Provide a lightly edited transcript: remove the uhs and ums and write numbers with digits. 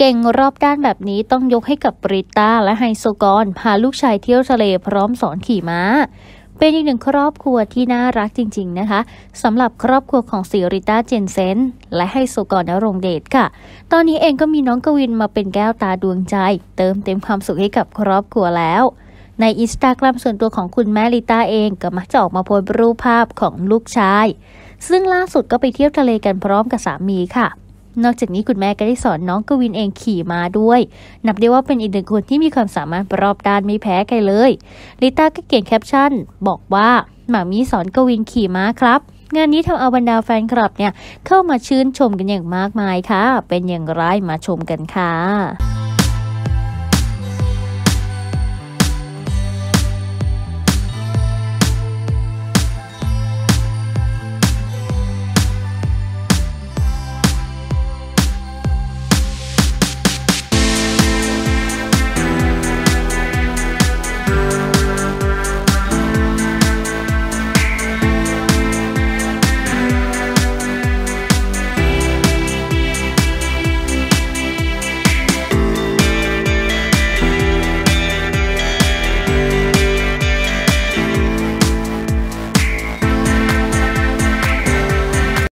เก่งรอบด้านแบบนี้ต้องยกให้กับริต้าและไฮโซกรพาลูกชายเที่ยวทะเลพร้อมสอนขี่ม้าเป็นอีกหนึ่งครอบครัวที่น่ารักจริงๆนะคะสำหรับครอบครัวของศิริต้าเจนเซนและไฮโซกรณรงค์เดชค่ะตอนนี้เองก็มีน้องกวินมาเป็นแก้วตาดวงใจเติมเต็มความสุขให้กับครอบครัวแล้วในอินสตาแกรมส่วนตัวของคุณแม่ลิต้าเองก็มักจะออกมาโพสต์รูปภาพของลูกชายซึ่งล่าสุดก็ไปเที่ยวทะเลกันพร้อมกับสามีค่ะนอกจากนี้คุณแม่ก็ได้สอนน้องกวินเองขี่ม้าด้วยนับได้ว่าเป็นอีกหนึ่งคนที่มีความสามารถรอบด้านไม่แพ้ใครเลยลิต้าก็เขียนแคปชั่นบอกว่าหมามีสอนกวินขี่ม้าครับงานนี้ทำเอาบรรดาแฟนคลับเนี่ยเข้ามาชื่นชมกันอย่างมากมายค่ะเป็นอย่างไรมาชมกันค่ะ